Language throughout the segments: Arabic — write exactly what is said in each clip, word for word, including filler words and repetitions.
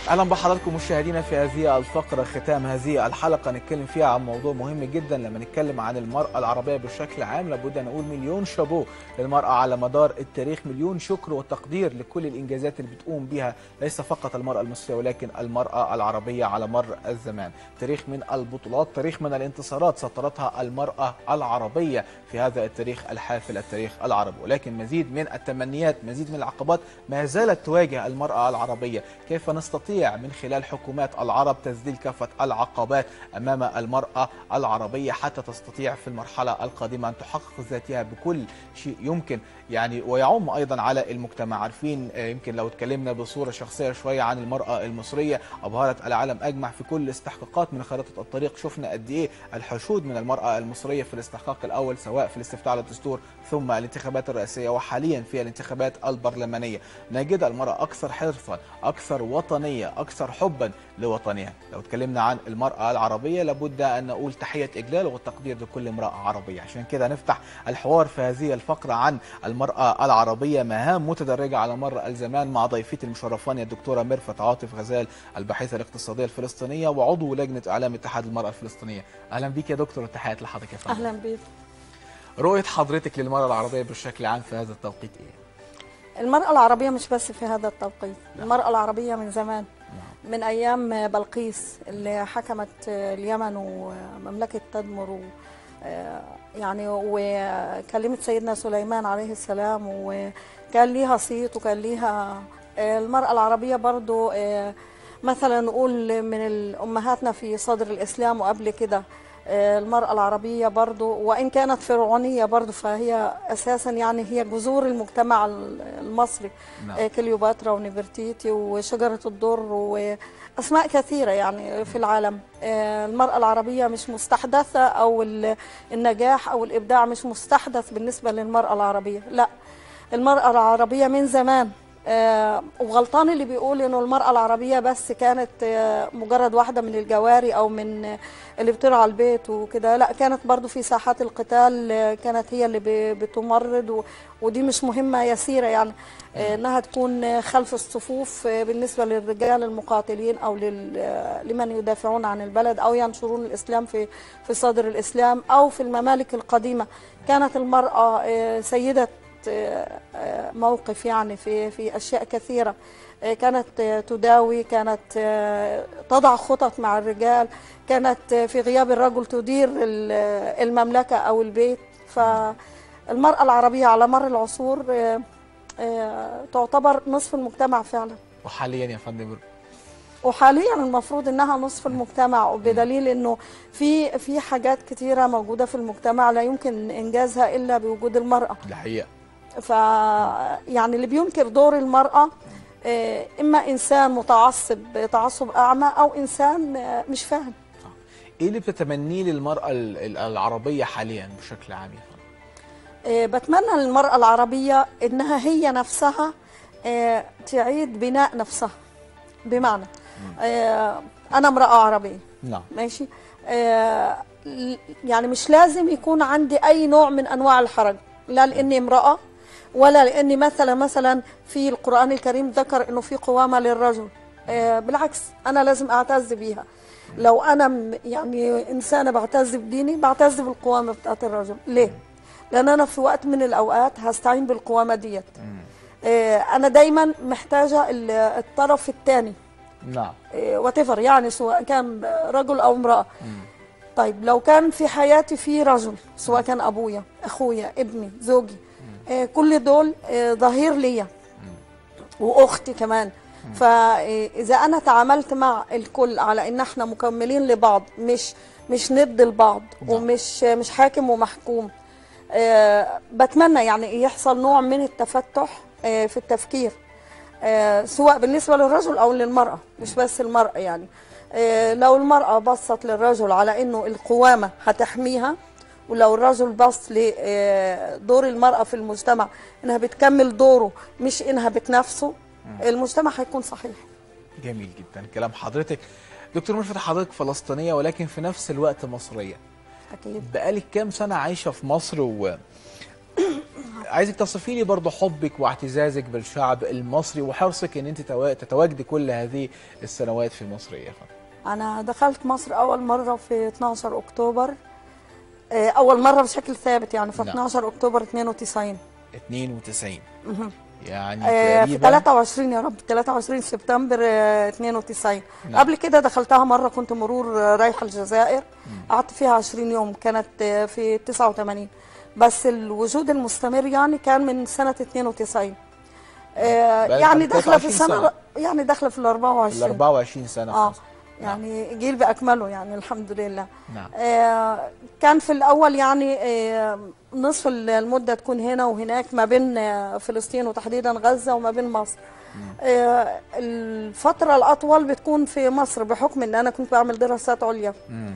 اهلا بحضراتكم مشاهدينا في هذه الفقره، ختام هذه الحلقه نتكلم فيها عن موضوع مهم جدا. لما نتكلم عن المراه العربيه بشكل عام لابد ان نقول مليون شابوه للمراه على مدار التاريخ، مليون شكر وتقدير لكل الانجازات اللي بتقوم بها ليس فقط المراه المصريه ولكن المراه العربيه على مر الزمان. تاريخ من البطولات، تاريخ من الانتصارات سطرتها المراه العربيه في هذا التاريخ الحافل، التاريخ العربي، ولكن مزيد من التمنيات، مزيد من العقبات ما زالت تواجه المراه العربيه. كيف نستطيع من خلال حكومات العرب تذليل كافة العقبات أمام المرأة العربية حتى تستطيع في المرحلة القادمة أن تحقق ذاتها بكل شيء يمكن، يعني ويعم أيضا على المجتمع. عارفين يمكن لو اتكلمنا بصورة شخصية شوية عن المرأة المصرية، أبهرت العالم أجمع في كل استحقاقات من خارطة الطريق. شفنا قد إيه الحشود من المرأة المصرية في الاستحقاق الأول، سواء في الاستفتاء على الدستور ثم الانتخابات الرئاسية وحاليا في الانتخابات البرلمانية. نجد المرأة أكثر حرصا، أكثر وطنية، أكثر حبا لوطنها. لو اتكلمنا عن المرأة العربية لابد أن نقول تحية إجلال وتقدير لكل امرأة عربية. عشان كده نفتح الحوار في هذه الفقرة عن المرأة العربية، مهام متدرجة على مر الزمان، مع ضيفتي المشرفاني الدكتورة ميرفت عاطف غزال، الباحثة الاقتصادية الفلسطينية وعضو لجنة إعلام اتحاد المرأة الفلسطينية. أهلا بيك يا دكتور، وتحياتي لحضرتك يا فندم. أهلا بيك. رؤية حضرتك للمرأة العربية بشكل عام في هذا التوقيت إيه؟ المرأة العربية مش بس في هذا التوقيت، المرأة العربية من زمان، من أيام بلقيس اللي حكمت اليمن ومملكة تدمر و يعني وكلمت سيدنا سليمان عليه السلام، وكان ليها صيت وكان ليها. المرأة العربية برضو مثلا نقول من أمهاتنا في صدر الإسلام وقبل كده. المرأة العربية برضو وإن كانت فرعونية برضو فهي أساسا يعني هي جذور المجتمع المصري. نعم. كليوباترا ونفرتيتي وشجرة الدر وأسماء كثيرة يعني في العالم. المرأة العربية مش مستحدثة، أو النجاح أو الإبداع مش مستحدث بالنسبة للمرأة العربية، لا، المرأة العربية من زمان. آه وغلطان اللي بيقول انه المرأة العربية بس كانت آه مجرد واحدة من الجواري او من آه اللي بترعى البيت وكده، لا، كانت برضو في ساحات القتال، آه كانت هي اللي بتمرض، ودي مش مهمة يسيرة يعني آه انها تكون خلف الصفوف آه بالنسبة للرجال المقاتلين او لمن يدافعون عن البلد او ينشرون الاسلام في في صدر الاسلام او في الممالك القديمة. كانت المرأة آه سيدة موقف يعني في في اشياء كثيره، كانت تداوي، كانت تضع خطط مع الرجال، كانت في غياب الرجل تدير المملكه او البيت. فالمراه العربيه على مر العصور تعتبر نصف المجتمع فعلا. وحاليا يا فندم وحاليا المفروض انها نصف المجتمع، وبدليل انه في في حاجات كثيره موجوده في المجتمع لا يمكن انجازها الا بوجود المراه. ده حقيقه. ف يعني اللي بينكر دور المرأة إما إنسان متعصب تعصب أعمى أو إنسان مش فاهم. إيه اللي بتتمنيه للمرأة العربية حاليا بشكل عام يا فندم؟ بتمنى للمرأة العربية إنها هي نفسها تعيد بناء نفسها. بمعنى أنا امرأة عربية، نعم، ماشي، يعني مش لازم يكون عندي أي نوع من أنواع الحرج، لا لأني امرأة ولا لاني مثلا مثلا في القرآن الكريم ذكر انه في قوامة للرجل. آه بالعكس، انا لازم اعتز بيها. لو انا يعني انسانه بعتز بديني بعتز بالقوامة بتاعت الرجل. ليه؟ لان انا في وقت من الاوقات هستعين بالقوامة ديت. آه انا دايما محتاجة الطرف الثاني، نعم، آه واتيفر يعني سواء كان رجل او امرأة. طيب لو كان في حياتي في رجل، سواء كان ابويا، اخويا، ابني، زوجي، كل دول ظهير ليا، واختي كمان. فاذا انا تعاملت مع الكل على ان احنا مكملين لبعض، مش مش ند لبعض، ومش مش حاكم ومحكوم، بتمنى يعني يحصل نوع من التفتح في التفكير، سواء بالنسبه للرجل او للمراه، مش بس المراه. يعني لو المراه بصت للرجل على انه القوامه هتحميها، ولو الرجل بص لدور المرأة في المجتمع انها بتكمل دوره مش انها بتنافسه، المجتمع هيكون صحيح. جميل جدا كلام حضرتك. دكتور ميرفت، حضرتك فلسطينية ولكن في نفس الوقت مصرية. أكيد. بقالك كام سنة عايشة في مصر و عايزك تصفي لي برضه حبك واعتزازك بالشعب المصري وحرصك ان انت تتواجدي كل هذه السنوات في مصر يا فندم. انا دخلت مصر اول مره في اتناشر اكتوبر، اول مره بشكل ثابت يعني في اتناشر اكتوبر اتنين وتسعين. اتنين وتسعين يعني آه في تلاتة وعشرين يا رب تلاتة وعشرين سبتمبر آه اتنين وتسعين. نعم. قبل كده دخلتها مره، كنت مرور آه رايحه الجزائر، قعدت فيها عشرين يوم، كانت آه في تسعة وتمانين، بس الوجود المستمر يعني كان من سنه اتنين وتسعين. آه يعني داخله في السنه، يعني داخله في ال اربعة وعشرين ال اربعة وعشرين سنه. اه يعني جيل باكمله يعني الحمد لله. نعم. آه كان في الاول يعني آه نصف المده تكون هنا وهناك ما بين آه فلسطين وتحديدا غزه وما بين مصر. آه الفتره الاطول بتكون في مصر بحكم ان انا كنت بعمل دراسات عليا.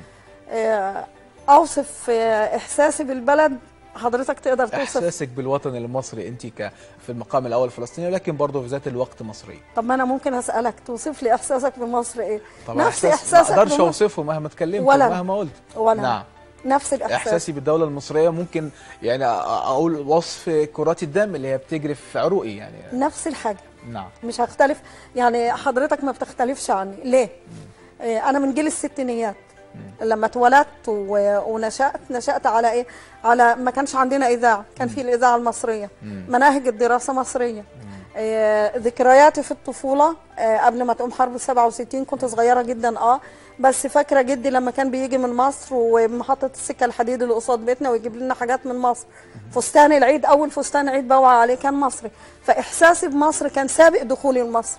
آه اوصف آه احساسي بالبلد، حضرتك تقدر توصف احساسك بالوطن المصري انت ك في المقام الاول فلسطيني ولكن برضه في ذات الوقت مصري. طب ما انا ممكن اسالك توصف لي احساسك بمصر ايه؟ طبعا نفس احساسك ما اقدرش اوصفه مهما اتكلمت ومهما قلت. ولا نعم نفس الاحساس. احساسي بالدوله المصريه ممكن يعني اقول وصف كرات الدم اللي هي بتجري في عروقي يعني نفس الحاجه. نعم مش هختلف يعني، حضرتك ما بتختلفش عني ليه؟ مم. انا من جيل الستينيات. مم. لما اتولدت ونشأت نشأت على ايه؟ على ما كانش عندنا اذاعه، كان في الاذاعه المصريه. مم. مناهج الدراسه مصريه. آه ذكرياتي في الطفوله آه قبل ما تقوم حرب سبعة وستين كنت صغيره جدا اه بس فاكره جدي لما كان بيجي من مصر ومحطه السكه الحديد اللي قصاد بيتنا ويجيب لنا حاجات من مصر. فستان العيد، اول فستان عيد بوعى عليه كان مصري، فاحساسي بمصر كان سابق دخولي لمصر.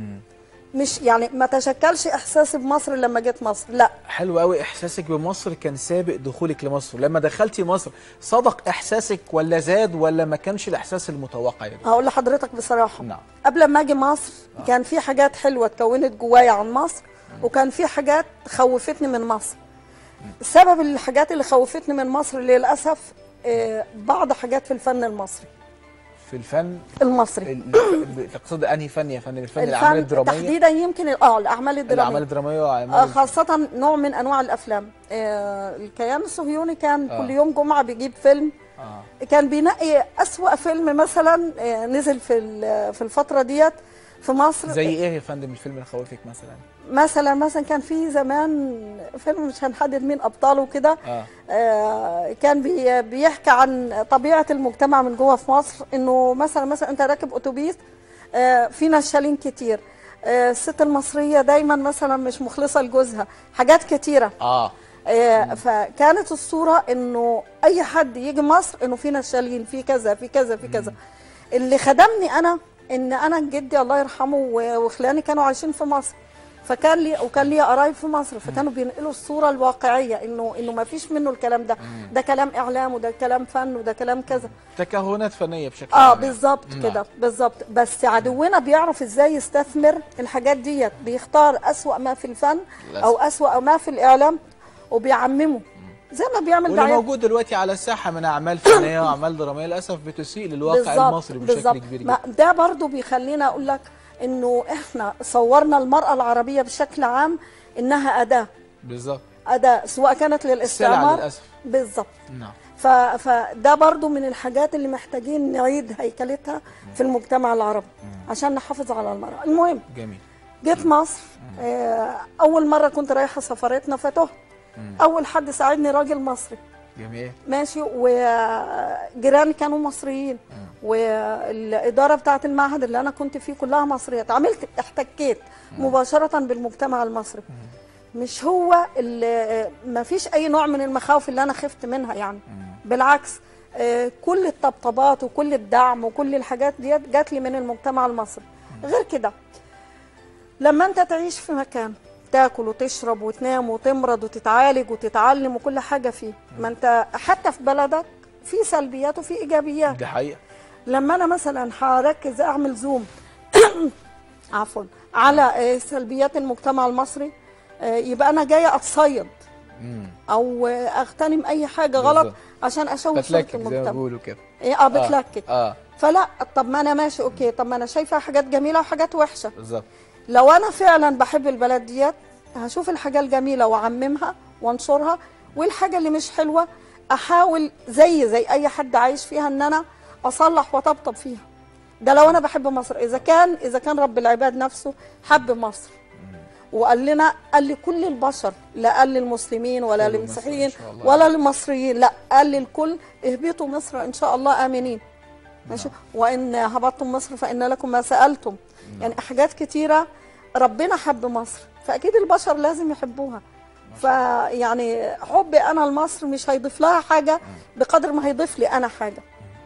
مش يعني ما تشكلش احساسي بمصر لما جيت مصر، لا. حلو قوي، احساسك بمصر كان سابق دخولك لمصر. لما دخلتي مصر صدق احساسك ولا زاد ولا ما كانش الاحساس المتوقع يعني؟ هقول لحضرتك بصراحه. نعم. قبل ما اجي مصر آه. كان في حاجات حلوه اتكونت جوايا عن مصر، م. وكان في حاجات خوفتني من مصر. م. سبب الحاجات اللي خوفتني من مصر للاسف آه بعض حاجات في الفن المصري. في الفن المصري تقصد انهي فن يا فندم؟ الفن الاعمال الدراميه تحديدا، يمكن اه الاعمال الدراميه الاعمال الدراميه واعمال آه خاصه نوع من انواع الافلام. آه الكيان الصهيوني كان آه. كل يوم جمعه بيجيب فيلم. آه. كان بينقي اسوأ فيلم مثلا آه نزل في في الفتره ديت في مصر. زي ايه يا فندم الفيلم اللي خوفك مثلا؟ مثلا مثلا كان في زمان فيلم مش هنحدد مين ابطاله كده. آه. آه كان بي بيحكي عن طبيعه المجتمع من جوه في مصر، انه مثلا مثلا انت راكب اتوبيس آه في نشالين كتير، آه الست المصريه دايما مثلا مش مخلصه لجوزها، حاجات كتيره. اه آه فكانت الصوره انه اي حد يجي مصر انه في نشالين، في كذا في كذا في كذا. اللي خدمني انا ان انا جدي الله يرحمه وخلاني كانوا عايشين في مصر، فكان لي وكان لي قرايب في مصر، فكانوا بينقلوا الصوره الواقعيه انه انه ما فيش منه الكلام ده. مم. ده كلام اعلام وده كلام فن وده كلام كذا، تكهنات فنيه بشكل اه بالظبط كده بالظبط. بس عدونا بيعرف ازاي يستثمر الحاجات ديت، بيختار اسوأ ما في الفن او اسوأ ما في الاعلام وبيعممه زي ما بيعمل. واللي موجود دلوقتي على الساحه من اعمال فنيه واعمال دراميه للاسف بتسيء للواقع المصري بشكل بالزبط. كبير جدا. ده برضو بيخلينا اقول لك انه احنا صورنا المراه العربيه بشكل عام انها اداه. بالظبط. اداه سواء كانت للاستعمار للاسف. بالظبط. نعم. فده برضو من الحاجات اللي محتاجين نعيد هيكلتها في المجتمع العربي مم. عشان نحافظ على المراه. المهم جميل. جيت مصر آه اول مره كنت رايحه سفرتنا فتهت. اول حد ساعدني راجل مصري. جميل. ماشي. وجيراني كانوا مصريين. مم. والاداره بتاعه المعهد اللي انا كنت فيه كلها مصريات. عملت احتكيت مم. مباشره بالمجتمع المصري. مم. مش هو اللي ما فيش اي نوع من المخاوف اللي انا خفت منها يعني. مم. بالعكس كل الطبطبات وكل الدعم وكل الحاجات ديت جات لي من المجتمع المصري. مم. غير كده لما انت تعيش في مكان تاكل وتشرب وتنام وتمرض وتتعالج وتتعلم وكل حاجه فيه، ما انت حتى في بلدك في سلبيات وفي ايجابيات. دي حقيقه. لما انا مثلا هركز اعمل زوم عفوا على سلبيات المجتمع المصري، يبقى انا جايه اتصيد او اغتنم اي حاجه غلط بالزبط. عشان اشوه صوره المجتمع. زي ما بيقولوا كده. ايه اه بتلكك. آه. اه فلا، طب ما انا ماشي اوكي، طب ما انا شايفه حاجات جميله وحاجات وحشه. بالظبط. لو انا فعلا بحب البلد ديت هشوف الحاجه الجميله واعممها وانشرها، والحاجه اللي مش حلوه احاول زي زي اي حد عايش فيها ان انا اصلح وطبطب فيها. ده لو انا بحب مصر. اذا كان اذا كان رب العباد نفسه حب مصر وقال لنا، قال لكل البشر، لا قال للمسلمين ولا كل مصر إن للمسيحيين شاء الله. ولا للمصريين، لا قال للكل اهبطوا مصر ان شاء الله امنين. ماشي. وان هبطتم مصر فان لكم ما سالتم. يعني حاجات كتيره ربنا حب مصر، فاكيد البشر لازم يحبوها. فيعني حبي انا لمصر مش هيضيف لها حاجه بقدر ما هيضيف لي انا حاجه.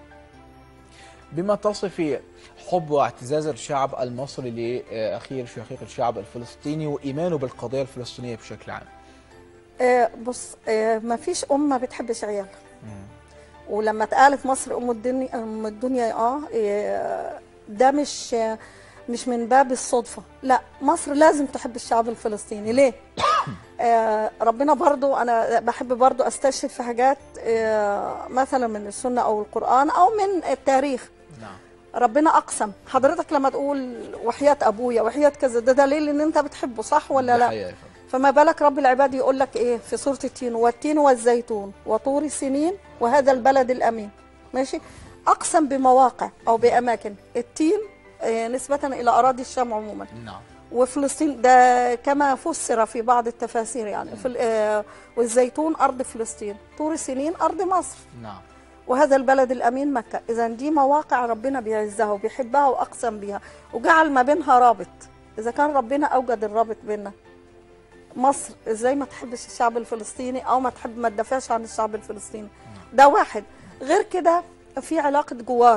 بما تصفي حب واعتزاز الشعب المصري لاخيه شقيق الشعب الفلسطيني وايمانه بالقضيه الفلسطينيه بشكل عام. آه بص، آه ما فيش ام ما بتحبش عيالها. ولما اتقالت مصر ام الدنيا، ام الدنيا اه آه، ده مش آه مش من باب الصدفه، لا مصر لازم تحب الشعب الفلسطيني. ليه؟ آه ربنا برضو، انا بحب برضو استشهد في حاجات آه مثلا من السنه او القران او من التاريخ. نعم. ربنا اقسم. حضرتك لما تقول وحياة ابويا وحياة كذا، ده دليل ان انت بتحبه، صح ولا لا؟ حقيقة. فما بالك رب العباد يقول لك ايه في سوره التين، والتين والزيتون وطور سنين وهذا البلد الامين. ماشي. اقسم بمواقع او باماكن. التين آه نسبه الى اراضي الشام عموما. نعم. وفلسطين ده كما فسر في بعض التفاسير يعني في آه والزيتون ارض فلسطين، طور سنين ارض مصر. نعم. وهذا البلد الامين مكه. اذا دي مواقع ربنا بيعزها وبيحبها واقسم بها وجعل ما بينها رابط. اذا كان ربنا اوجد الرابط بيننا، مصر ازاي ما تحبش الشعب الفلسطيني او ما تحب ما تدافعش عن الشعب الفلسطيني؟ ده واحد. غير كده في علاقه جوار.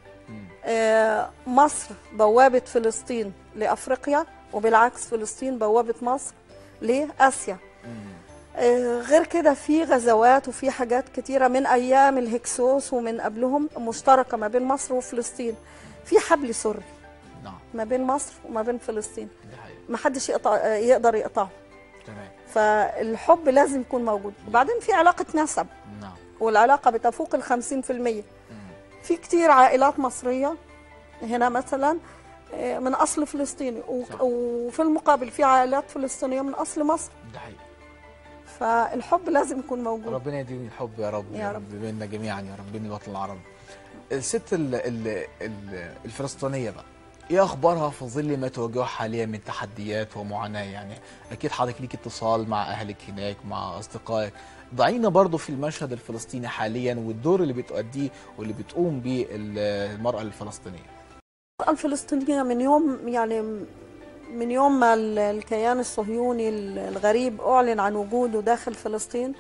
آه مصر بوابه فلسطين لافريقيا، وبالعكس فلسطين بوابه مصر لاسيا. آه غير كده في غزوات وفي حاجات كتيره من ايام الهكسوس ومن قبلهم مشتركه ما بين مصر وفلسطين. في حبل سري ما بين مصر وما بين فلسطين، ما حدش يقطع يقدر يقطعه. تمام. فالحب لازم يكون موجود. وبعدين في علاقه نسب. نعم. والعلاقه بتفوق ال خمسين في المية. في كتير عائلات مصريه هنا مثلا من اصل فلسطيني، وفي المقابل في عائلات فلسطينيه من اصل مصر. ده حقيقي. فالحب لازم يكون موجود. ربنا يديم الحب يا رب يا رب بيننا جميعا يا رب، بين الوطن العربي. الست ال ال ال الفلسطينيه بقى، ايه اخبارها في ظل ما تواجهه حاليا من تحديات ومعاناه؟ يعني اكيد حضرتك ليك اتصال مع اهلك هناك مع اصدقائك، ضعينا برضه في المشهد الفلسطيني حاليا والدور اللي بتؤديه واللي بتقوم به المراه الفلسطينيه. المراه الفلسطينيه من يوم يعني من يوم ما الكيان الصهيوني الغريب اعلن عن وجوده داخل فلسطين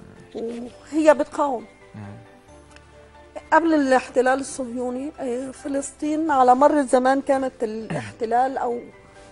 وهي بتقاوم. قبل الاحتلال الصهيوني فلسطين على مر الزمان كانت الاحتلال او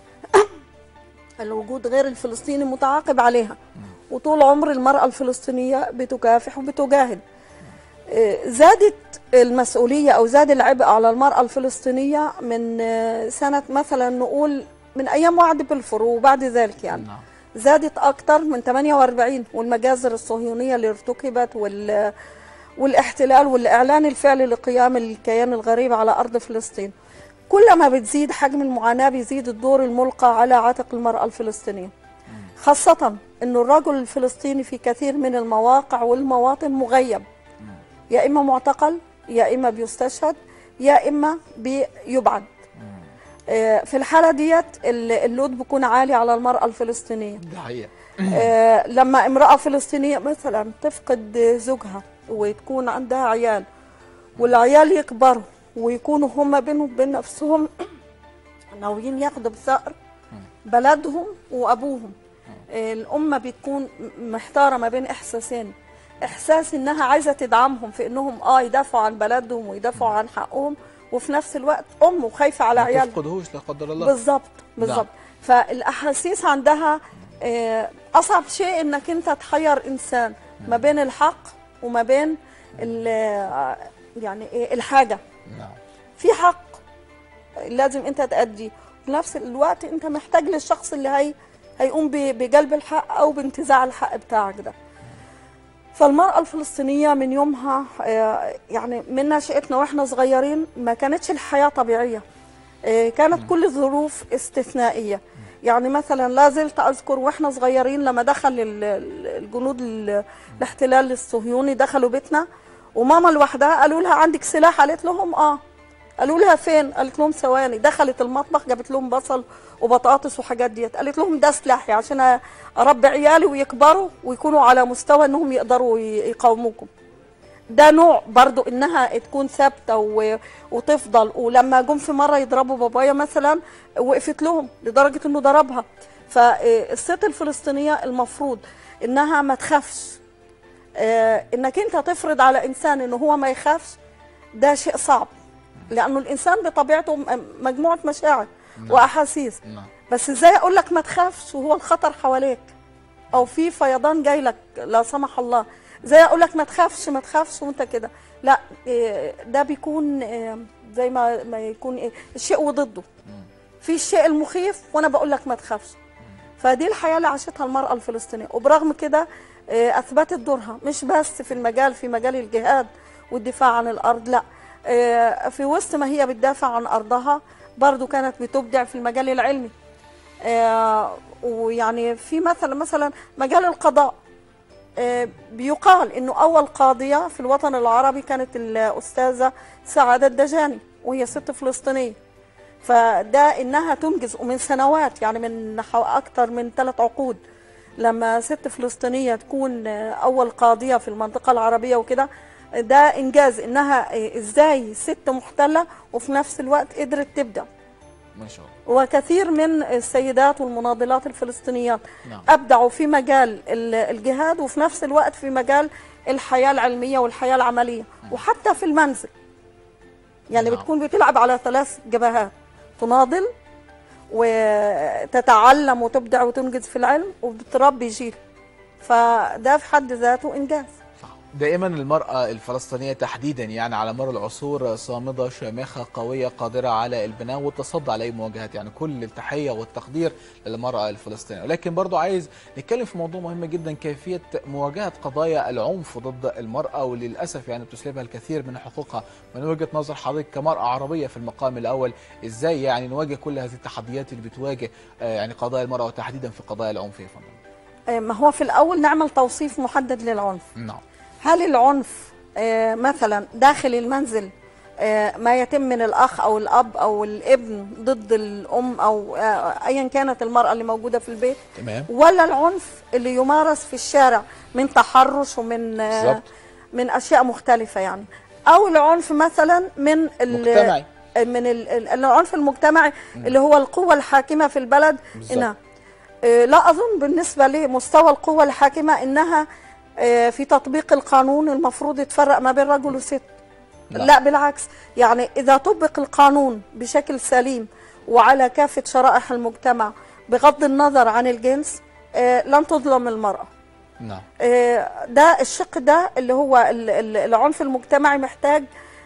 الوجود غير الفلسطيني متعاقب عليها، وطول عمر المرأة الفلسطينية بتكافح وبتجاهد. زادت المسؤولية او زاد العبء على المرأة الفلسطينية من سنة مثلا نقول من ايام وعد بلفور وبعد ذلك يعني زادت اكثر من ثمانية وأربعين، والمجازر الصهيونية اللي ارتكبت وال والاحتلال والإعلان الفعلي لقيام الكيان الغريب على أرض فلسطين. كل ما بتزيد حجم المعاناة بيزيد الدور الملقى على عاتق المرأة الفلسطينية، خاصة أن الرجل الفلسطيني في كثير من المواقع والمواطن مغيب، يا إما معتقل يا إما بيستشهد يا إما بيبعد. في الحالة ديت اللود بيكون عالي على المرأة الفلسطينية. ده حقيقة. لما امرأة فلسطينية مثلا تفقد زوجها وتكون عندها عيال والعيال يكبروا ويكونوا هم بينهم وبين نفسهم ناويين ياخدوا بثأر بلدهم وأبوهم، الأمة بتكون محتارة ما بين إحساسين، إحساس إنها عايزة تدعمهم في إنهم آه يدافعوا عن بلدهم ويدافعوا عن حقهم، وفي نفس الوقت أم وخايفة على عيالها ما تفقدهوش لا قدر الله. بالظبط بالظبط. فالأحاسيس عندها أصعب شيء إنك أنت تحير إنسان ما بين الحق وما بين يعني ايه الحاجه. نعم. في حق لازم انت تأديه، في نفس الوقت انت محتاج للشخص اللي هي هيقوم بجلب الحق او بانتزاع الحق بتاعك ده. فالمرأة الفلسطينية من يومها يعني من نشأتنا واحنا صغيرين ما كانتش الحياة طبيعية، كانت كل الظروف استثنائية. يعني مثلا لا زلت اذكر واحنا صغيرين لما دخل الجنود الاحتلال الصهيوني دخلوا بيتنا وماما لوحدها قالوا لها عندك سلاح؟ قالت لهم اه. قالوا لها فين؟ قالت لهم ثواني. دخلت المطبخ جابت لهم بصل وبطاطس وحاجات ديت، قالت لهم ده سلاحي عشان اربي عيالي ويكبروا ويكونوا على مستوى انهم يقدروا يقاوموكم. ده نوع برضو انها تكون ثابته وتفضل. ولما جم في مره يضربوا بابايا مثلا وقفت لهم لدرجه انه ضربها. فالست الفلسطينيه المفروض انها ما تخافش. انك انت تفرض على انسان انه هو ما يخافش ده شيء صعب، لانه الانسان بطبيعته مجموعه مشاعر نعم. واحاسيس نعم. بس ازاي اقول لك ما تخافش وهو الخطر حواليك او في فيضان جاي لك لا سمح الله؟ زي اقول لك ما تخافش ما تخافش وانت كده، لا ده بيكون زي ما ما يكون الشيء وضده. في الشيء المخيف وانا بقول لك ما تخافش. فدي الحياه اللي عاشتها المراه الفلسطينيه، وبرغم كده اثبتت دورها مش بس في المجال في مجال الجهاد والدفاع عن الارض، لا في وسط ما هي بتدافع عن ارضها برضو كانت بتبدع في المجال العلمي. ويعني في مثلا مثلا مجال القضاء، بيقال انه اول قاضيه في الوطن العربي كانت الاستاذه سعاده الدجاني، وهي ست فلسطينيه. فده انها تنجز ومن سنوات، يعني من اكثر من ثلاث عقود، لما ست فلسطينيه تكون اول قاضيه في المنطقه العربيه وكده، ده انجاز. انها ازاي ست محتله وفي نفس الوقت قدرت تبدع ما شاء الله. وكثير من السيدات والمناضلات الفلسطينيات نعم. ابدعوا في مجال الجهاد وفي نفس الوقت في مجال الحياه العلميه والحياه العمليه نعم. وحتى في المنزل يعني نعم. بتكون بتلعب على ثلاث جبهات، تناضل وتتعلم وتبدع وتنجز في العلم وبتربي جيل. فده في حد ذاته انجاز. دائما المرأة الفلسطينية تحديدا يعني على مر العصور صامدة شامخة قوية قادرة على البناء والتصدي على أي مواجهات، يعني كل التحية والتقدير للمرأة الفلسطينية. ولكن برضو عايز نتكلم في موضوع مهم جدا، كيفية مواجهة قضايا العنف ضد المرأة، وللأسف يعني بتسلبها الكثير من حقوقها. من وجهة نظر حضرتك كمرأة عربية في المقام الأول، إزاي يعني نواجه كل هذه التحديات اللي بتواجه يعني قضايا المرأة وتحديدا في قضايا العنف يا فندم؟ ما هو في الأول نعمل توصيف محدد للعنف. نعم. هل العنف آه مثلا داخل المنزل آه ما يتم من الأخ أو الأب أو الابن ضد الأم أو آه أيا كانت المرأة اللي موجودة في البيت؟ تمام. ولا العنف اللي يمارس في الشارع من تحرش ومن آه من أشياء مختلفة يعني؟ أو العنف مثلا من المجتمعي، من العنف المجتمعي م. اللي هو القوة الحاكمة في البلد. إنها آه لا أظن بالنسبة لمستوى القوة الحاكمة إنها في تطبيق القانون المفروض يتفرق ما بين رجل وست. لا. لا بالعكس، يعني إذا طبق القانون بشكل سليم وعلى كافة شرائح المجتمع بغض النظر عن الجنس لن تظلم المرأة. نعم. ده الشق ده اللي هو العنف المجتمعي محتاج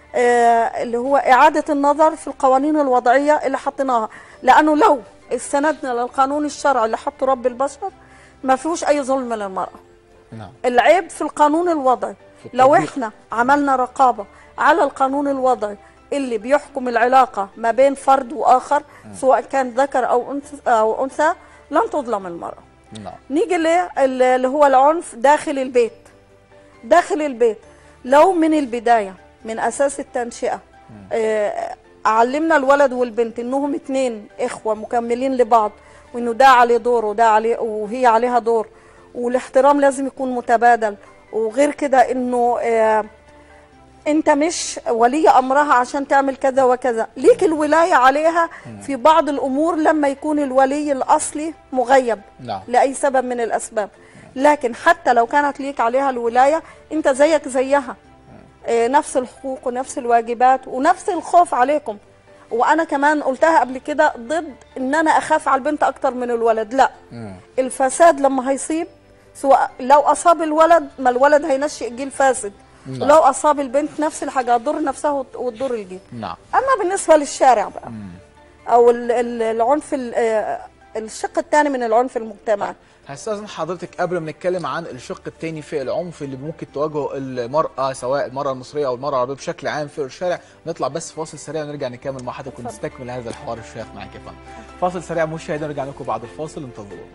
اللي هو إعادة النظر في القوانين الوضعية اللي حطيناها، لأنه لو استندنا للقانون الشرعي اللي حطه رب البشر ما فيهوش أي ظلم للمرأة. نعم. العيب في القانون الوضعي. لو احنا عملنا رقابة على القانون الوضعي اللي بيحكم العلاقة ما بين فرد وآخر م. سواء كان ذكر أو أنثى أو أنثى لن تظلم المرأة. نعم. نيجي اللي هو العنف داخل البيت. داخل البيت لو من البداية من أساس التنشئة آه علمنا الولد والبنت إنهم اتنين إخوة مكملين لبعض، وإنه ده عليه دور وده عليه وهي عليها دور، والاحترام لازم يكون متبادل، وغير كده انه اه انت مش ولي امرها عشان تعمل كذا وكذا، ليك الولايه عليها في بعض الامور لما يكون الولي الاصلي مغيب نعم. لاي سبب من الاسباب. لكن حتى لو كانت ليك عليها الولايه انت زيك زيها، اه نفس الحقوق ونفس الواجبات ونفس الخوف عليكم. وانا كمان قلتها قبل كده ضد ان انا اخاف على البنت اكتر من الولد، لا. م. الفساد لما هيصيب سواء لو اصاب الولد ما الولد هينشئ جيل فاسد. نعم. ولو اصاب البنت نفس الحاجه هتضر نفسها وتضر الجيل. نعم. اما بالنسبه للشارع بقى مم. او العنف الشق الثاني من العنف المجتمعي، هستاذن حضرتك قبل ما نتكلم عن الشق الثاني في العنف اللي ممكن تواجهه المراه سواء المراه المصريه او المراه العربيه بشكل عام في الشارع، نطلع بس فاصل سريع ونرجع نكمل مع حضرتك ونستكمل هذا الحوار الشيق معاك يا فندم. فاصل سريع مشاهدينا، نرجع لكم بعد الفاصل، انتظرونا.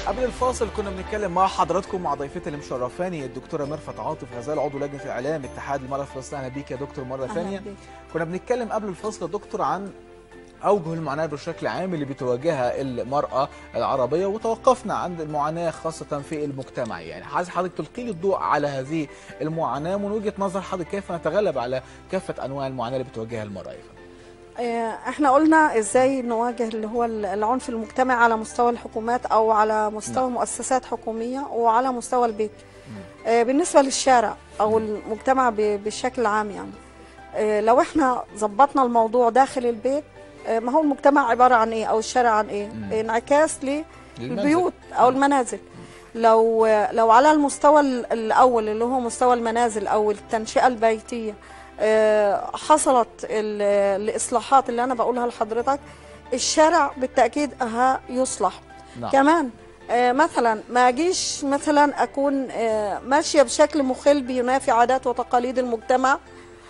قبل الفاصل كنا بنتكلم مع حضراتكم مع ضيفتي اللي مشرفاني الدكتوره ميرفت عاطف غزال عضو لجنه الاعلام اتحاد المراه الفلسطينيه. اهلا بيك يا دكتور مره ثانيه. كنا بنتكلم قبل الفاصل يا دكتور عن اوجه المعاناه بشكل عام اللي بتواجهها المراه العربيه، وتوقفنا عند المعاناه خاصه في المجتمع. يعني عايز حضرتك تلقي لي الضوء على هذه المعاناه من وجهه نظر حضرتك، كيف نتغلب على كافه انواع المعاناه اللي بتواجهها المراه؟ احنا قلنا ازاي نواجه اللي هو العنف المجتمعي على مستوى الحكومات او على مستوى نعم. مؤسسات حكوميه وعلى مستوى البيت. اه بالنسبه للشارع او المجتمع بشكل عام، يعني لو احنا ظبطنا الموضوع داخل البيت، ما هو المجتمع عباره عن ايه او الشارع عن ايه؟ مم. انعكاس للبيوت او المنازل. لو لو على المستوى الاول اللي هو مستوى المنازل او التنشئه البيتيه حصلت الاصلاحات اللي انا بقولها لحضرتك، الشارع بالتاكيد ها يصلح. نعم. كمان مثلا ما اجيش مثلا اكون ماشيه بشكل مخل بينافي عادات وتقاليد المجتمع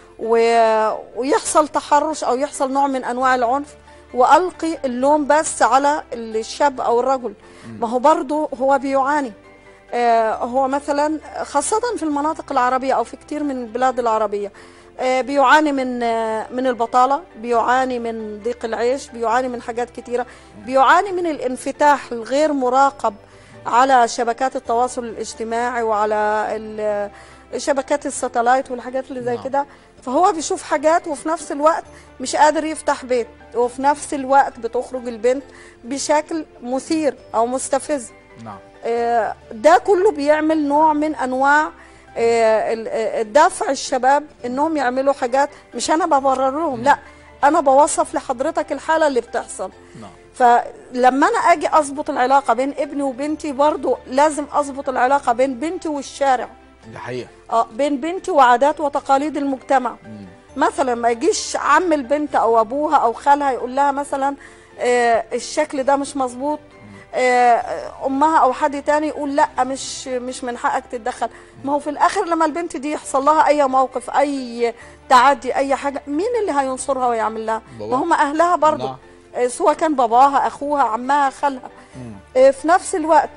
ويحصل تحرش او يحصل نوع من انواع العنف والقي اللوم بس على الشاب او الرجل. ما هو برضه هو بيعاني. هو مثلا خاصه في المناطق العربيه او في كتير من البلاد العربيه بيعاني من من البطاله، بيعاني من ضيق العيش، بيعاني من حاجات كتيره، بيعاني من الانفتاح الغير مراقب على شبكات التواصل الاجتماعي وعلى شبكات الساتلايت والحاجات اللي زي كده. فهو بيشوف حاجات وفي نفس الوقت مش قادر يفتح بيت، وفي نفس الوقت بتخرج البنت بشكل مثير او مستفز. نعم. ده كله بيعمل نوع من انواع الدفع الشباب انهم يعملوا حاجات. مش انا ببرر لهم، لا، انا بوصف لحضرتك الحاله اللي بتحصل. نعم. فلما انا اجي اظبط العلاقه بين ابني وبنتي، برضو لازم اظبط العلاقه بين بنتي والشارع. ده حقيقه. اه بين بنتي وعادات وتقاليد المجتمع. مم. مثلا ما يجيش عم البنت او ابوها او خالها يقول لها مثلا آه الشكل ده مش مظبوط، امها او حد تاني يقول لا مش مش من حقك تتدخل. ما هو في الاخر لما البنت دي يحصل لها اي موقف، اي تعدي، اي حاجه، مين اللي هينصرها ويعمل لها؟ ما هم اهلها برضه. نعم. سواء كان باباها، اخوها، عمها، خالها. في نفس الوقت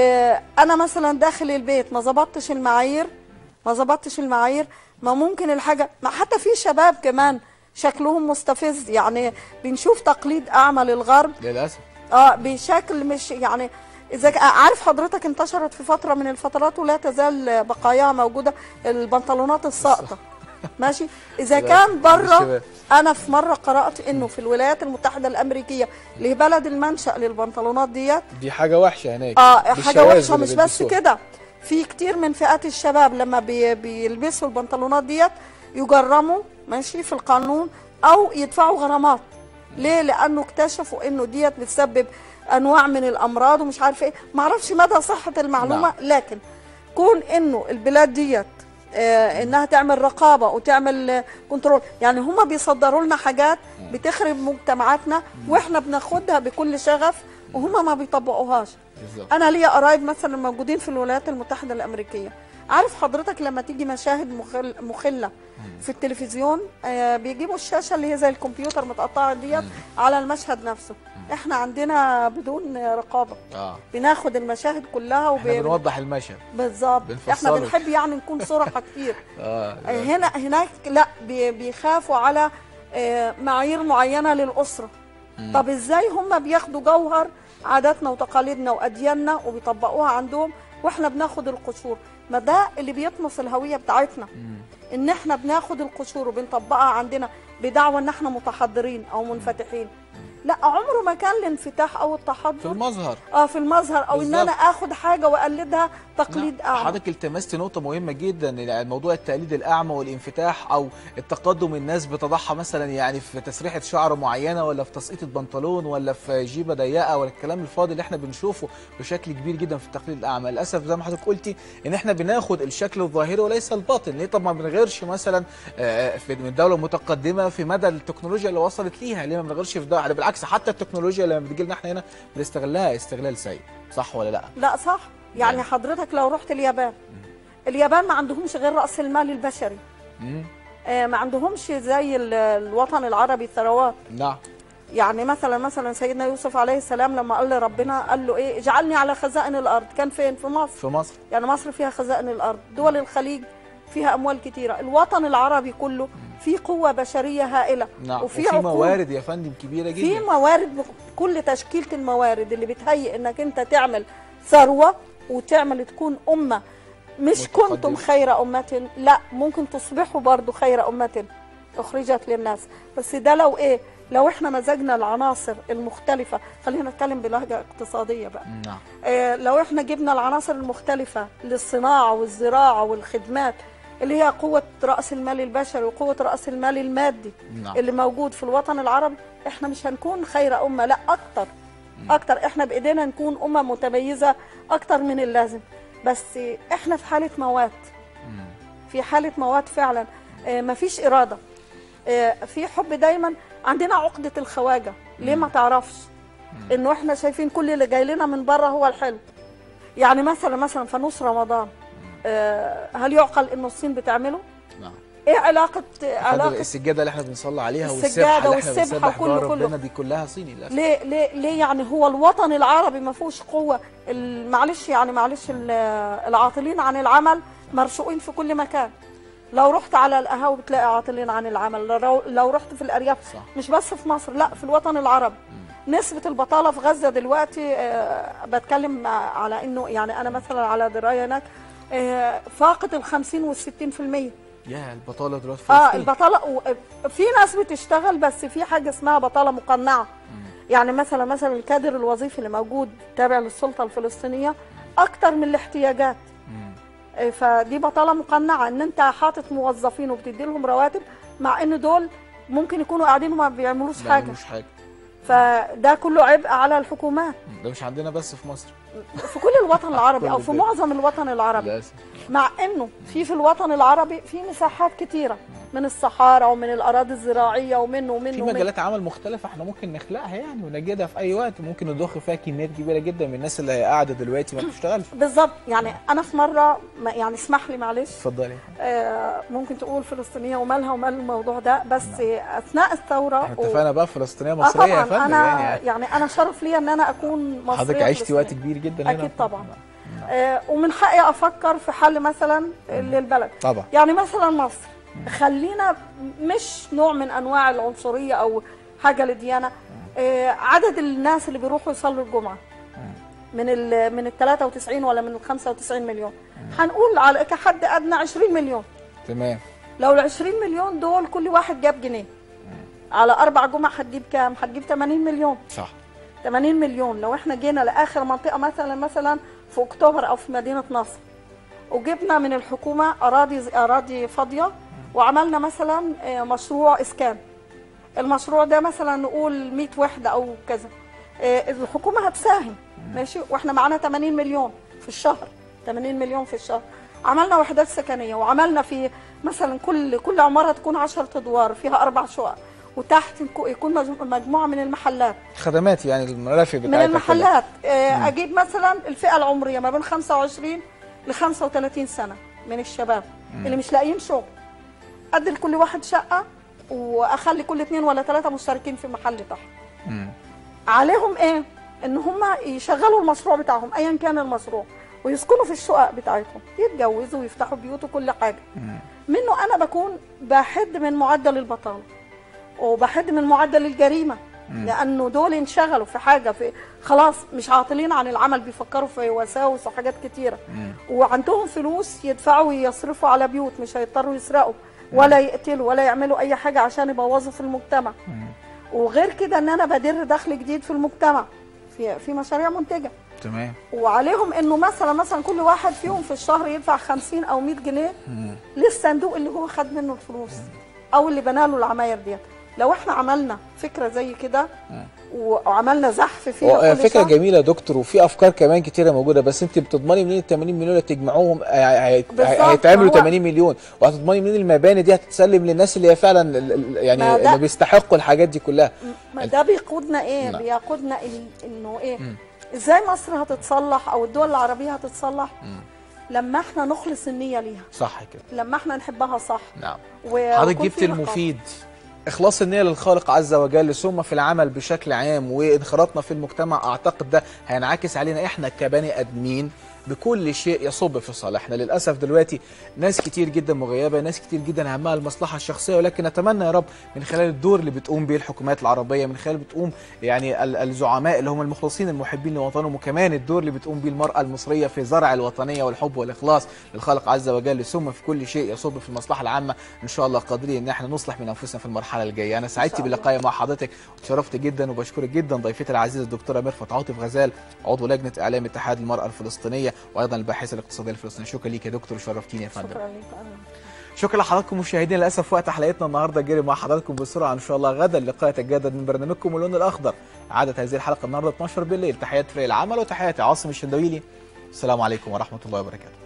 انا مثلا داخل البيت ما ظبطتش المعايير ما ظبطتش المعايير ما ممكن الحاجه، ما حتى في شباب كمان شكلهم مستفز. يعني بنشوف تقليد اعمى للغرب للاسف اه بشكل مش يعني. اذا عارف حضرتك انتشرت في فتره من الفترات ولا تزال بقاياها موجوده البنطلونات الساقطه. ماشي. اذا كان بره، انا في مره قرات انه في الولايات المتحده الامريكيه اللي هي بلد المنشا للبنطلونات ديت، دي حاجه وحشه هناك. اه حاجه وحشه. مش بس كده، في كتير من فئات الشباب لما بي بيلبسوا البنطلونات ديت يجرموا ماشي في القانون او يدفعوا غرامات. ليه؟ لانه اكتشفوا انه ديت بتسبب انواع من الامراض ومش عارف ايه. ما اعرفش مدى صحه المعلومه. نعم. لكن كون انه البلاد ديت آه انها تعمل رقابه وتعمل آه كنترول، يعني هم بيصدروا لنا حاجات بتخرب مجتمعاتنا واحنا بناخدها بكل شغف وهم ما بيطبقوهاش. بالزبط. انا ليا قرايب مثلا موجودين في الولايات المتحده الامريكيه. عارف حضرتك لما تيجي مشاهد مخل مخله في التلفزيون، آه بيجيبوا الشاشه اللي هي زي الكمبيوتر متقطعه ديت على المشهد نفسه. احنا عندنا بدون رقابه. آه. بناخد المشاهد كلها وب... احنا بنوضح المشهد بالظبط. احنا بنحب يعني نكون صراحه كتير. آه. هنا هناك لا، بي... بيخافوا على آه معايير معينه للاسره. مم. طب ازاي هم بياخدوا جوهر عاداتنا وتقاليدنا وادياننا وبيطبقوها عندهم واحنا بناخد القشور؟ ما ده اللي بيطمس الهويه بتاعتنا. مم. ان احنا بناخد القشور وبنطبقها عندنا بدعوى ان احنا متحضرين او منفتحين. لا، عمره ما كان الانفتاح او التحضر في المظهر. اه في المظهر او بالزبط. ان انا اخد حاجه واقلدها تقليد اعمى. حضرتك التمست نقطه مهمه جدا، موضوع التقليد الاعمى والانفتاح او التقدم. الناس بتضحى مثلا يعني في تسريحه شعر معينه ولا في تسقيط بنطلون ولا في جيبه ضيقه ولا الكلام الفاضي اللي احنا بنشوفه بشكل كبير جدا في التقليد الاعمى. للاسف زي ما حضرتك قلتي ان احنا بناخد الشكل الظاهري وليس الباطن. ليه؟ طب ما بنغيرش مثلا في من دوله متقدمه في مدى التكنولوجيا اللي وصلت ليها؟ ليه ما بنغيرش في ده؟ بالعكس، حتى التكنولوجيا لما بتجي لنا احنا هنا بنستغلها استغلال سيء. صح ولا لا؟ لا صح. يعني يعني حضرتك لو رحت اليابان، مم. اليابان ما عندهمش غير راس المال البشري. آه ما عندهمش زي الوطن العربي ثروات. نعم. يعني مثلا مثلا سيدنا يوسف عليه السلام لما قال لربنا قال له ايه اجعلني على خزائن الارض، كان فين؟ في مصر. في مصر. يعني مصر فيها خزائن الارض، دول الخليج فيها اموال كتيره، الوطن العربي كله فيه قوه بشريه هائله. نعم. وفي وفي عقول. موارد يا فندم كبيره جدا. في موارد، كل تشكيله الموارد اللي بتهيئ انك انت تعمل ثروه وتعمل تكون امه. مش متقدمة. كنتم خير امه، لا ممكن تصبحوا برضو خير امه اخرجت للناس. بس ده لو ايه، لو احنا مزجنا العناصر المختلفه، خلينا نتكلم بلهجه اقتصاديه بقى. نعم. اه لو احنا جبنا العناصر المختلفه للصناعه والزراعه والخدمات اللي هي قوه راس المال البشري وقوه راس المال المادي. نعم. اللي موجود في الوطن العربي، احنا مش هنكون خير امه، لا اكتر. اكتر احنا بايدينا نكون امه متميزه اكتر من اللازم. بس احنا في حاله موات، في حاله موات فعلا. اه مفيش اراده، اه في حب دايما. عندنا عقده الخواجه، ليه ما تعرفش انه احنا شايفين كل اللي جاي لنا من بره هو الحلو. يعني مثلا مثلا فانوس رمضان، اه هل يعقل انه الصين بتعمله؟ نعم. ايه علاقه علاقه السجاده اللي احنا بنصلي عليها السجاده والسبحه اللي احنا والسبحه بنسبح وكله بها كله ربنا دي كلها صيني للاسف. ليه ليه ليه يعني هو الوطن العربي ما فيهوش قوه؟ ال- معلش يعني معلش ال- العاطلين عن العمل مرشوقين في كل مكان. لو رحت على القهاوي بتلاقي عاطلين عن العمل، لو, لو رحت في الارياف، صح. مش بس في مصر، لا في الوطن العربي. م. نسبه البطاله في غزه دلوقتي، آه بتكلم على انه يعني انا مثلا على درايه هناك، آه فاقت ال خمسين وال ستين في المية. يا البطاله دلوقتي في اه البطاله، في ناس بتشتغل بس في حاجه اسمها بطاله مقنعه. مم. يعني مثلا مثلا الكادر الوظيفي اللي موجود تابع للسلطه الفلسطينيه اكتر من الاحتياجات. مم. فدي بطاله مقنعه، ان انت حاطط موظفين وبتدي لهم رواتب مع ان دول ممكن يكونوا قاعدين وما بيعملوش حاجه. ما بيعملوش حاجه. فده كله عبء على الحكومات. ده مش عندنا بس في مصر، في كل الوطن العربي او في معظم الوطن العربي للاسف. مع انه في في الوطن العربي في مساحات كتيره من الصحارى ومن الاراضي الزراعيه ومنه ومنه في مجالات عمل مختلفه احنا ممكن نخلقها يعني ونجدها في اي وقت، ممكن نضخ فيها كميات كبيره جدا من الناس اللي قاعده دلوقتي ما بتشتغلش. بالظبط. يعني انا في مره يعني اسمح لي معلش اتفضلي. آه ممكن تقول فلسطينيه ومالها ومال الموضوع ده، بس نعم. اثناء الثوره احنا اتفقنا و... بقى فلسطينيه مصريه آه يا فندم. أنا يعني يعني انا شرف لي ان انا اكون مصريه. حضرتك عشتي وقت كبير جدا هنا. اكيد طبعا. آه ومن حقي افكر في حل مثلا للبلد طبعا. يعني مثلا مصر، خلينا مش نوع من انواع العنصريه او حاجه لديانه. آه عدد الناس اللي بيروحوا يصلوا الجمعه من ال من ال ثلاثة وتسعين ولا من ال خمسة وتسعين مليون، هنقول على كحد ادنى عشرين مليون. تمام. لو ال عشرين مليون دول كل واحد جاب جنيه على اربع جمع هتجيب كام؟ هتجيب ثمانين مليون. صح. ثمانين مليون. لو احنا جينا لاخر منطقه مثلا مثلا في اكتوبر او في مدينه نصر وجبنا من الحكومه اراضي اراضي فاضيه وعملنا مثلا مشروع اسكان، المشروع ده مثلا نقول مئة وحده او كذا، الحكومه هتساهم ماشي، واحنا معانا ثمانين مليون في الشهر، ثمانين مليون في الشهر. عملنا وحدات سكنيه وعملنا في مثلا كل كل عماره تكون عشرة ادوار فيها اربع شقق، وتحت يكون مجموعه من المحلات، خدمات يعني المرافق بتاعتها من المحلات. كلها. اجيب مثلا الفئه العمريه ما بين خمسة وعشرين ل خمسة وثلاثين سنه من الشباب مم. اللي مش لاقيين شغل، ادي لكل واحد شقه واخلي كل اثنين ولا ثلاثه مشتركين في محل تحت. مم. عليهم ايه؟ ان هم يشغلوا المشروع بتاعهم ايا كان المشروع ويسكنوا في الشقق بتاعتهم، يتجوزوا ويفتحوا بيوت وكل حاجه. مم. منه انا بكون بحد من معدل البطاله وبحد من معدل الجريمه. مم. لانه دول انشغلوا في حاجه، في خلاص مش عاطلين عن العمل، بيفكروا في وساوس وحاجات كتيره. مم. وعندهم فلوس يدفعوا ويصرفوا على بيوت، مش هيضطروا يسرقوا ولا يقتلوا ولا يعملوا اي حاجه عشان يبوظوا في المجتمع. مم. وغير كده ان انا بدر دخل جديد في المجتمع في في مشاريع منتجه. تمام. وعليهم انه مثلا مثلا كل واحد فيهم في الشهر يدفع خمسين او مية جنيه مم. للصندوق اللي هو خد منه الفلوس او اللي بنى له العماير ديت. لو احنا عملنا فكره زي كده وعملنا زحف فيها فكره شهر. جميله يا دكتور، وفي افكار كمان كتيره موجوده، بس انت بتضمني منين ال ثمانين مليون اللي تجمعوهم هيتعملوا ثمانين مليون، وهتضمني منين المباني دي هتتسلم للناس اللي هي فعلا يعني اللي بيستحقوا الحاجات دي كلها؟ ما ده بيقودنا ايه؟ لا. بيقودنا انه ايه؟ م. ازاي مصر هتتصلح او الدول العربيه هتتصلح؟ م. لما احنا نخلص النيه ليها. صح كده. لما احنا نحبها صح. نعم. حضرتك جبت المفيد إخلاص النية للخالق عز وجل ثم في العمل بشكل عام وانخراطنا في المجتمع، أعتقد ده هينعكس علينا إحنا كبني آدمين بكل شيء يصب في صالحنا. للأسف دلوقتي ناس كتير جدا مغيبة، ناس كتير جدا همها المصلحة الشخصية، ولكن نتمنى يا رب من خلال الدور اللي بتقوم به الحكومات العربية، من خلال بتقوم يعني الزعماء اللي هم المخلصين المحبين لوطنهم، وكمان الدور اللي بتقوم به المرأة المصرية في زرع الوطنية والحب والإخلاص للخالق عز وجل ثم في كل شيء يصب في المصلحة العامة، إن شاء الله قادرين إن احنا نصلح من أنفسنا في المرحلة الجاية. أنا سعدت بلقائي مع حضرتك وتشرفت جدا وبشكرك جدا ضيفتي العزيزة الدكتورة ميرفت عاطف غزال، عضو لجنة إعلام اتحاد المرأة الفلسطينية وأيضا الباحثة الاقتصادية الفلسطينية. شكرا ليك يا دكتور وشرفتيني يا فندم. شكرا ليك. شكرا لحضراتكم مشاهدينا، للاسف وقت حلقتنا النهارده جري مع حضراتكم بسرعه. ان شاء الله غدا اللقاء يتجدد من برنامجكم اللون الاخضر. عادة هذه الحلقه النهارده اتناشر بالليل. تحيات فريق العمل وتحياتي عاصم الشندويلي. السلام عليكم ورحمه الله وبركاته.